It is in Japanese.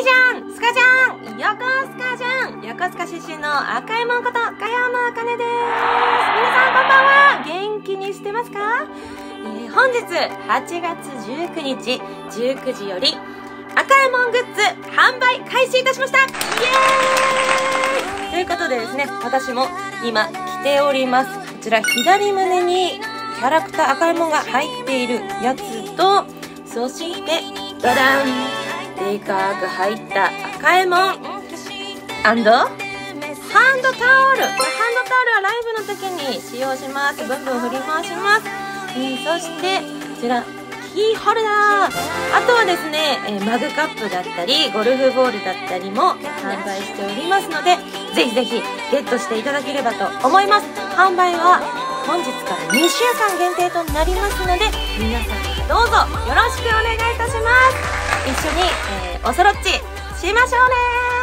ゃん、スカちゃん、横須賀ちゃん、横須賀出身の赤いもんこと、加山あかねです。皆さんこんばんは。元気にしてますか？本日8月19日19時より赤いもんグッズ販売開始いたしました。イエーイということでですね、私も今着ております。こちら左胸にキャラクター赤いもんが入っているやつと、そしてダダン、でかく入った赤いもん&ハンドタオル。ハンドタオルはライブの時に使用します。ブンブン振り回します。そしてこちらキーホルダー、あとはですね、マグカップだったりゴルフボールだったりも販売しておりますので、ぜひぜひゲットしていただければと思います。販売は本日から2週間限定となりますので、皆さんどうぞよろしくお願いいたします。一緒に、おそろっちしましょうね。